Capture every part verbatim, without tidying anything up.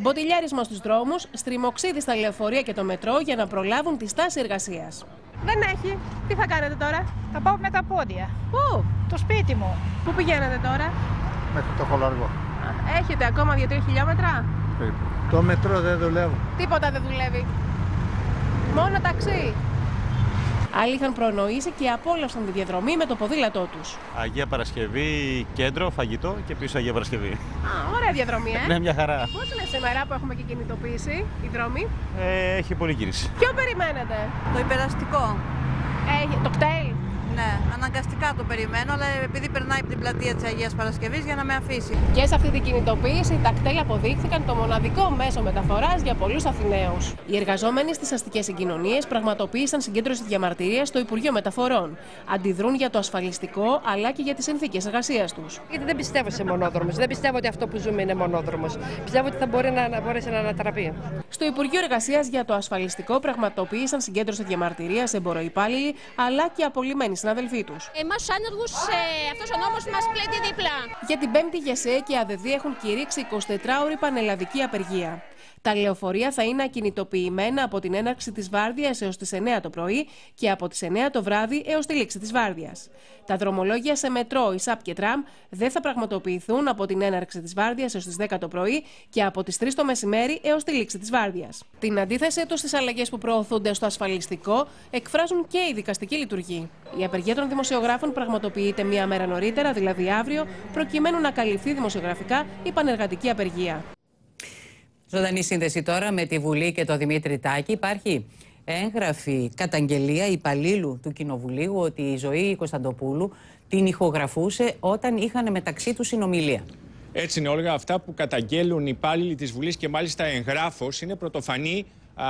Μποτιλιάρισμα στους δρόμους, στριμοξίδι στα λεωφορεία και το μετρό για να προλάβουν τη στάση εργασίας. Δεν έχει. Τι θα κάνετε τώρα? Θα πάω με τα πόδια. Πού? Το σπίτι μου. Πού πηγαίνετε τώρα? Μέχρι το Χολαργό. Έχετε ακόμα δύο τρία χιλιόμετρα? Το μετρό δεν δουλεύει. Τίποτα δεν δουλεύει. Μόνο ταξί. Άλλοι είχαν προνοήσει και απόλαυσαν τη διαδρομή με το ποδήλατό τους. Αγία Παρασκευή, κέντρο, φαγητό και πίσω Αγία Παρασκευή. Α, ωραία διαδρομή, ε! Ναι, μια χαρά. Πώς είναι σήμερα που έχουμε και κινητοποίηση οι δρόμοι? Ε, έχει πολύ κίνηση. Ποιο περιμένετε? Το υπεραστικό. Έχει το κτέλ. Ναι, αναγκαστικά το περιμένω, αλλά επειδή περνάει από την πλατεία της Αγίας Παρασκευής για να με αφήσει. Και σε αυτή την κινητοποίηση τα κτέλ αποδείχθηκαν το μοναδικό μέσο μεταφοράς για πολλούς Αθηναίους. Οι εργαζόμενοι στις αστικές συγκοινωνίες πραγματοποίησαν συγκέντρωση διαμαρτυρίας στο Υπουργείο Μεταφορών. Αντιδρούν για το ασφαλιστικό αλλά και για τις συνθήκες εργασίας τους. Γιατί δεν πιστεύω σε μονόδρομους. Δεν πιστεύω ότι αυτό που ζούμε είναι μονόδρομος. Πιστεύω ότι θα μπορεί να, να μπορέσει να ανατραπεί. Στο Υπουργείο Εργασίας για το ασφαλιστικό πραγματοποίησαν συγκέντρωση διαμαρτυρίας εμποροϊπάλληλοι αλλά και απολυμμένοι συναδελφοί τους. Εμάς τους άνεργους, ε, αυτός ο νόμος μας πλήττει δίπλα. Για την Πέμπτη, ΓΕΣΕ και ΑΔΔ έχουν κηρύξει εικοσιτετράωρη πανελλαδική απεργία. Τα λεωφορεία θα είναι ακινητοποιημένα από την έναρξη της βάρδιας έως τις εννέα το πρωί και από τις εννέα το βράδυ έως τη λήξη της βάρδιας. Τα δρομολόγια σε μετρό, ΙΣΑΠ και τραμ δεν θα πραγματοποιηθούν από την έναρξη της βάρδιας έως τις δέκα το πρωί και από τις τρεις το μεσημέρι έως τη λήξη της βάρδιας. Την αντίθεσή τους στις αλλαγές που προωθούνται στο ασφαλιστικό εκφράζουν και οι δικαστικοί λειτουργοί. Η απεργία των δημοσιογράφων πραγματοποιείται μία μέρα νωρίτερα, δηλαδή αύριο, προκειμένου να καλυφθεί δημοσιογραφικά η πανεργατική απεργία. Ζωντανή σύνδεση τώρα με τη Βουλή και το Δημήτρη Τάκη. Υπάρχει έγγραφη καταγγελία υπαλλήλου του Κοινοβουλίου ότι η Ζωή Κωνσταντοπούλου την ηχογραφούσε όταν είχαν μεταξύ τους συνομιλία. Έτσι είναι, Όλγα, αυτά που καταγγέλουν οι υπάλληλοι της Βουλής και μάλιστα εγγράφος είναι πρωτοφανή α,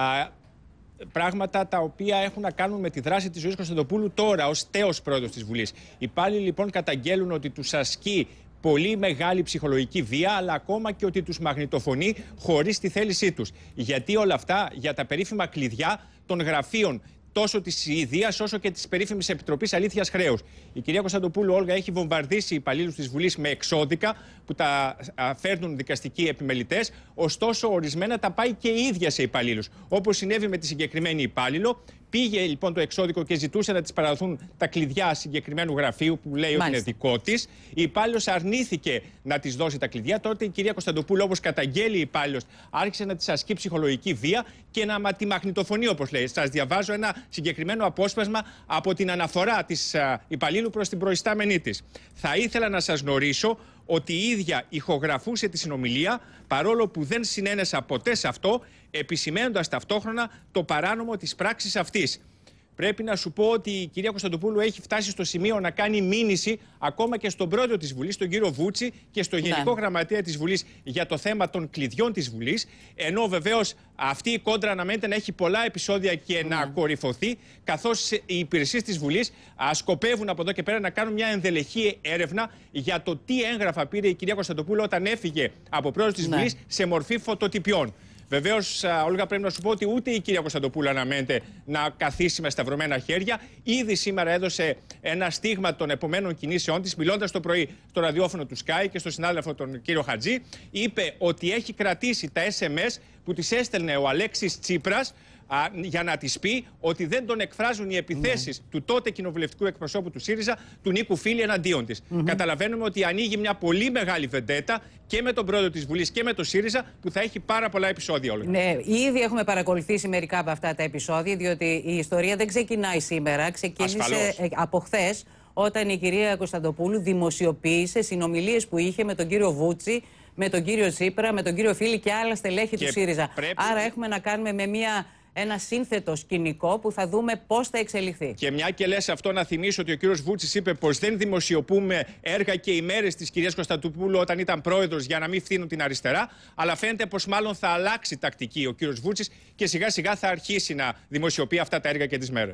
πράγματα τα οποία έχουν να κάνουν με τη δράση της Ζωής Κωνσταντοπούλου τώρα ως τέος πρόεδρος της Βουλής. Οι υπάλληλοι λοιπόν καταγγέλουν ότι τους ασκεί πολύ μεγάλη ψυχολογική βία, αλλά ακόμα και ότι τους μαγνητοφωνεί χωρίς τη θέλησή τους. Γιατί όλα αυτά? Για τα περίφημα κλειδιά των γραφείων τόσο της Ιδείας όσο και της περίφημης Επιτροπής Αλήθειας Χρέους. Η κυρία Κωνσταντοπούλου, Όλγα, έχει βομβαρδίσει υπαλλήλους της Βουλής με εξώδικα που τα φέρνουν δικαστικοί επιμελητές, ωστόσο ορισμένα τα πάει και η ίδια σε υπαλλήλους. Όπως συνέβη με τη συγκεκριμένη υπάλληλο. Πήγε λοιπόν το εξώδικο και ζητούσε να της παραδοθούν τα κλειδιά συγκεκριμένου γραφείου που λέει Μάλιστα. ότι είναι δικό της. Η υπάλληλος αρνήθηκε να της δώσει τα κλειδιά. Τότε η κυρία Κωνσταντοπούλου, όπως καταγγέλει η υπάλληλος, άρχισε να της ασκεί ψυχολογική βία και να τη μαγνητοφωνεί, όπως λέει. Σας διαβάζω ένα συγκεκριμένο απόσπασμα από την αναφορά της υπαλλήλου προς την προϊστάμενή της. Θα ήθελα να σας γνωρίσω ότι η ίδια ηχογραφούσε τη συνομιλία, παρόλο που δεν συνένεσα ποτέ σε αυτό, επισημαίνοντας ταυτόχρονα το παράνομο της πράξης αυτής. Πρέπει να σου πω ότι η κυρία Κωνσταντοπούλου έχει φτάσει στο σημείο να κάνει μήνυση ακόμα και στον πρόεδρο της Βουλής, τον κύριο Βούτσι, και στο Γενικό ναι. Γραμματέα της Βουλής για το θέμα των κλειδιών της Βουλής. Ενώ βεβαίως αυτή η κόντρα αναμένεται να έχει πολλά επεισόδια και ναι. να κορυφωθεί, καθώς οι υπηρεσίες της Βουλής σκοπεύουν από εδώ και πέρα να κάνουν μια ενδελεχή έρευνα για το τι έγγραφα πήρε η κυρία Κωνσταντοπούλου όταν έφυγε από πρόεδρος της ναι. Βουλής σε μορφή φωτοτυπιών. Βεβαίως, Όλγα, πρέπει να σου πω ότι ούτε η κυρία Κωνσταντοπούλου αναμένεται να καθίσει με σταυρωμένα χέρια. Ήδη σήμερα έδωσε ένα στίγμα των επομένων κινήσεών της, μιλώντας το πρωί στο ραδιόφωνο του Sky και στο συνάδελφο τον κύριο Χατζή. Είπε ότι έχει κρατήσει τα ες εμ ες που της έστελνε ο Αλέξης Τσίπρας α, για να της πει ότι δεν τον εκφράζουν οι επιθέσεις mm. του τότε κοινοβουλευτικού εκπροσώπου του ΣΥΡΙΖΑ, του Νίκου Φίλη, εναντίον της. Mm-hmm. Καταλαβαίνουμε ότι ανοίγει μια πολύ μεγάλη βεντέτα και με τον πρόεδρο της Βουλής και με το ΣΥΡΙΖΑ, που θα έχει πάρα πολλά επεισόδια όλα. Ναι, ήδη έχουμε παρακολουθήσει μερικά από αυτά τα επεισόδια, διότι η ιστορία δεν ξεκινάει σήμερα. Ξεκίνησε Ασφαλώς. από χθες, όταν η κυρία Κωνσταντοπούλου δημοσιοποίησε συνομιλίες που είχε με τον κύριο Βούτσι, με τον κύριο Τσίπρα, με τον κύριο Φίλη και άλλα στελέχη και του ΣΥΡΙΖΑ. Πρέπει... Άρα έχουμε να κάνουμε με μια. Ένα σύνθετο σκηνικό που θα δούμε πώς θα εξελιχθεί. Και μια και λες αυτό, να θυμίσω ότι ο κύριος Βούτσης είπε πως δεν δημοσιοποιούμε έργα και ημέρες της κυρίας Κωνσταντοπούλου όταν ήταν πρόεδρος για να μην φθήνουν την αριστερά. Αλλά φαίνεται πως μάλλον θα αλλάξει τακτική ο κύριος Βούτσης και σιγά σιγά θα αρχίσει να δημοσιοποιεί αυτά τα έργα και τις μέρες.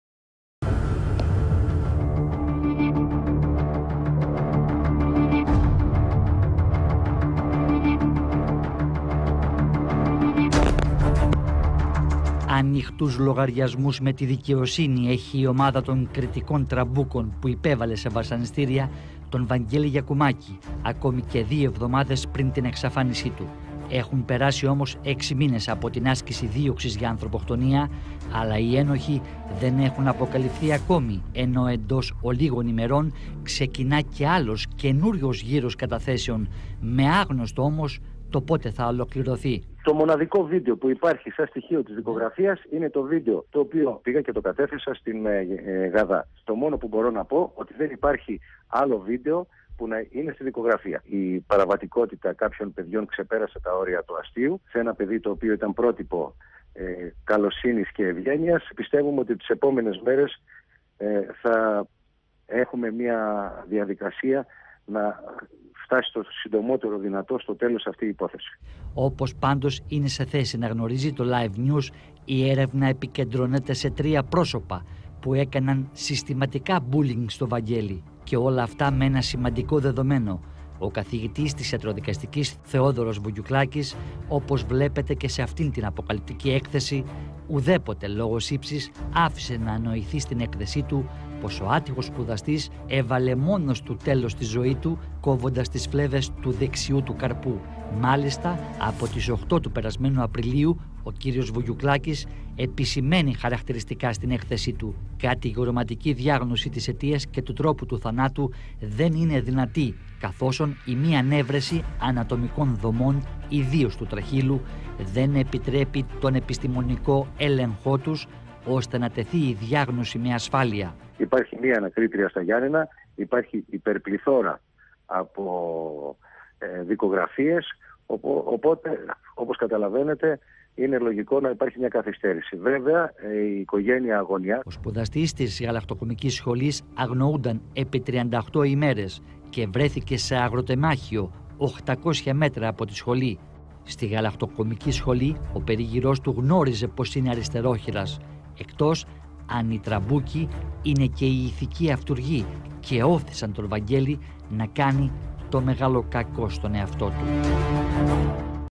Ανοιχτούς λογαριασμούς με τη δικαιοσύνη έχει η ομάδα των κριτικών τραμπούκων που υπέβαλε σε βασανιστήρια τον Βαγγέλη Γιακουμάκη, ακόμη και δύο εβδομάδες πριν την εξαφάνισή του. Έχουν περάσει όμως έξι μήνες από την άσκηση δίωξης για ανθρωποκτονία, αλλά οι ένοχοι δεν έχουν αποκαλυφθεί ακόμη, ενώ εντός ολίγων ημερών ξεκινά και άλλος καινούριος γύρος καταθέσεων, με άγνωστο όμως το πότε θα ολοκληρωθεί. Το μοναδικό βίντεο που υπάρχει σαν στοιχείο της δικογραφίας είναι το βίντεο το οποίο πήγα και το κατέθεσα στην ε, ε, Γαδά. Το μόνο που μπορώ να πω ότι δεν υπάρχει άλλο βίντεο που να είναι στη δικογραφία. Η παραβατικότητα κάποιων παιδιών ξεπέρασε τα όρια του αστείου. Σε ένα παιδί το οποίο ήταν πρότυπο ε, καλοσύνης και ευγένειας, πιστεύουμε ότι τις επόμενες μέρες ε, θα έχουμε μια διαδικασία να φτάσει το συντομότερο δυνατό στο τέλος αυτή η υπόθεση. Όπως πάντως είναι σε θέση να γνωρίζει το Live News, η έρευνα επικεντρώνεται σε τρία πρόσωπα που έκαναν συστηματικά bullying στο Βαγγέλη. Και όλα αυτά με ένα σημαντικό δεδομένο. Ο καθηγητής της ιατροδικαστικής Θεόδωρος Βουγιουκλάκης, όπως βλέπετε και σε αυτήν την αποκαλυπτική έκθεση, ουδέποτε λόγος ύψης άφησε να ανοηθεί στην έκθεσή του πως ο άτυχος σπουδαστής έβαλε μόνος του τέλος στη ζωή του, κόβοντας τις φλέβες του δεξιού του καρπού. Μάλιστα, από τις οκτώ του περασμένου Απριλίου, ο κύριος Βουγιουκλάκης επισημαίνει χαρακτηριστικά στην έκθεσή του: κατηγορηματική διάγνωση της αιτίας και του τρόπου του θανάτου δεν είναι δυνατή, καθόσον η μία ανέβρεση ανατομικών δομών, ιδίως του τραχύλου, δεν επιτρέπει τον επιστημονικό έλεγχό τους, ώστε να τεθεί η διάγνωση με ασφάλεια. Υπάρχει μία ανακρίτρια στα Γιάννενα, υπάρχει υπερπληθώρα από ε, δικογραφίες, οπότε όπως καταλαβαίνετε είναι λογικό να υπάρχει μια καθυστέρηση. Βέβαια η οικογένεια αγωνιά. Ο σπουδαστής της γαλακτοκομικής σχολής αγνοούνταν επί τριάντα οκτώ ημέρες και βρέθηκε σε αγροτεμάχιο οκτακόσια μέτρα από τη σχολή. Στη γαλακτοκομική σχολή ο περίγυρός του γνώριζε πως είναι αριστερόχειρας, εκτός αν η τραμπούκη είναι και η ηθική αυτουργή, και όθησαν τον Βαγγέλη να κάνει το μεγάλο κακό στον εαυτό του.